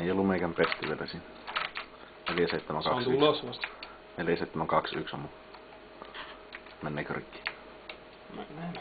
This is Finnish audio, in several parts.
Ei ollut meikän petti vielä siinä. 4721. Se on tulos vasta. 4721 on mun. Menneekö rikki? Menee.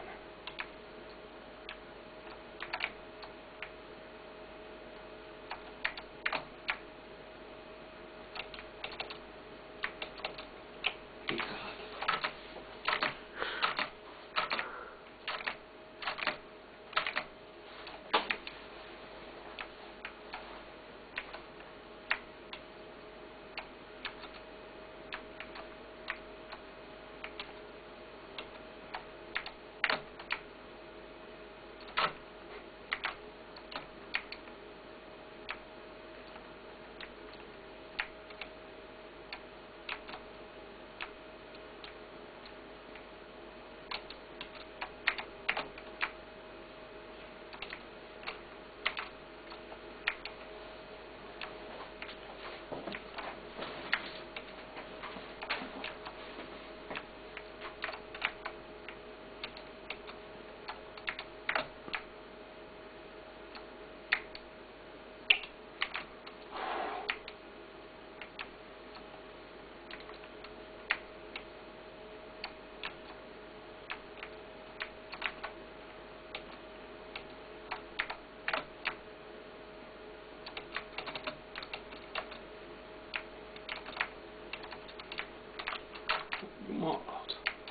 Jumalauta.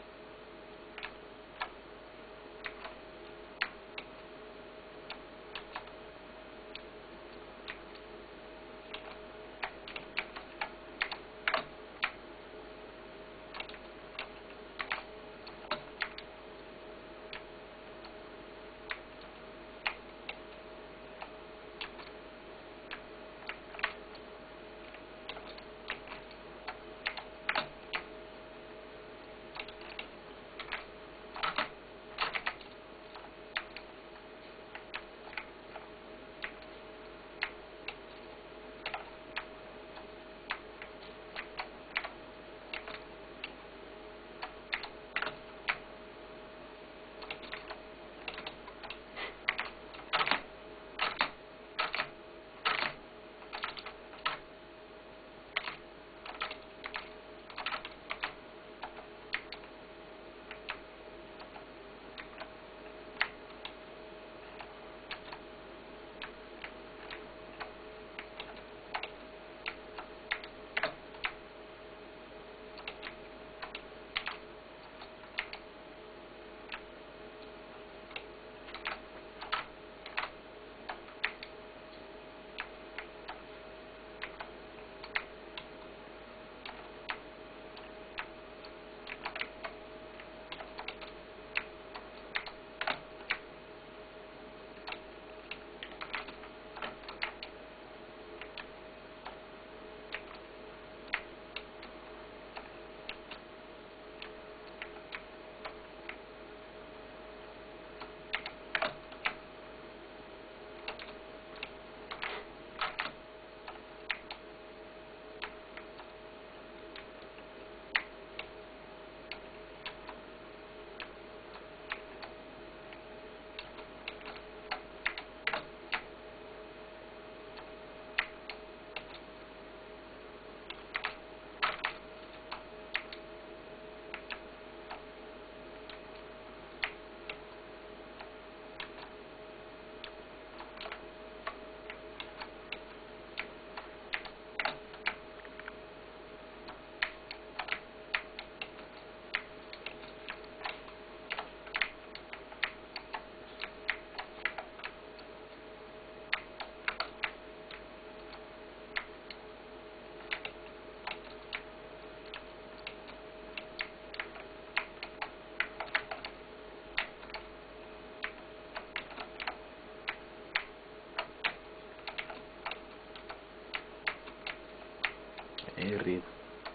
Ei riitä.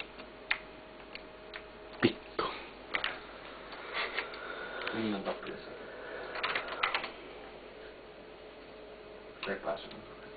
Vittu. Minnan tappiessa. Se ei päässyt.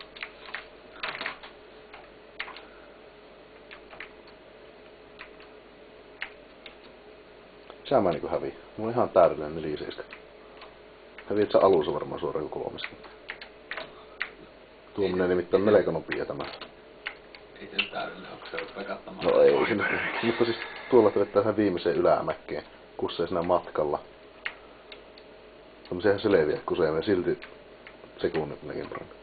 Sehän mä niinku häviin. Mulla on ihan täydellinen 4-7. Häviit sä alussa varmaan suoraan kuin 3. Tuo menee nimittäin melko nopea tämä. Ei se nyt täydellinen, onko se rupeaa katsomaan? No ei se nyt. Mutta siis tuolla vettää sen viimeiseen ylämäkkeen, kussee siinä matkalla. Tämmöisiä selviä kuseja, silti sekunnit nekin paremmin.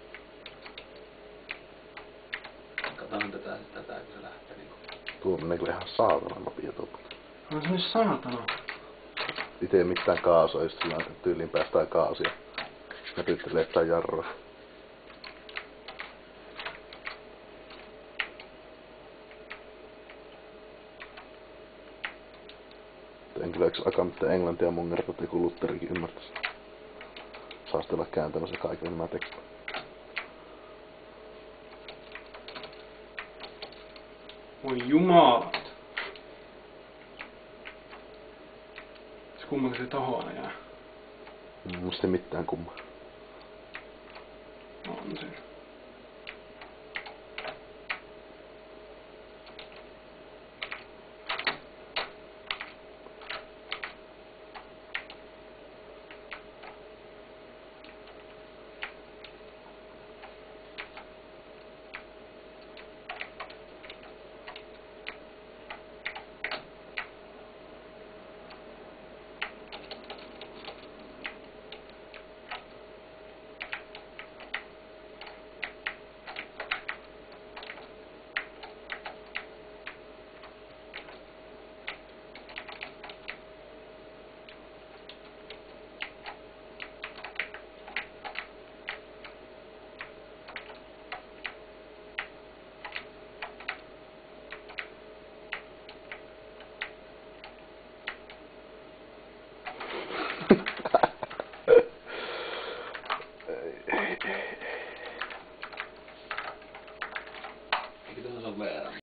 Katsotaan tätä, kun se lähtee niinku. Tuo menee kyllä ihan saatana nopea tuo. On se nyt saatana. Itse mitään kaasua, just sillä tyyliin päästään kaasia. Ja tyttelee jotain jarroa. En kyllä yks aika mitään englantia mun kertaa, että joku Lutterikin ymmärtäisi. Saas tulla kääntämässä kaikille nämä tekstit. Voi jumalat. Se kummankin se tohon jää. Musta ei mitään kummaa.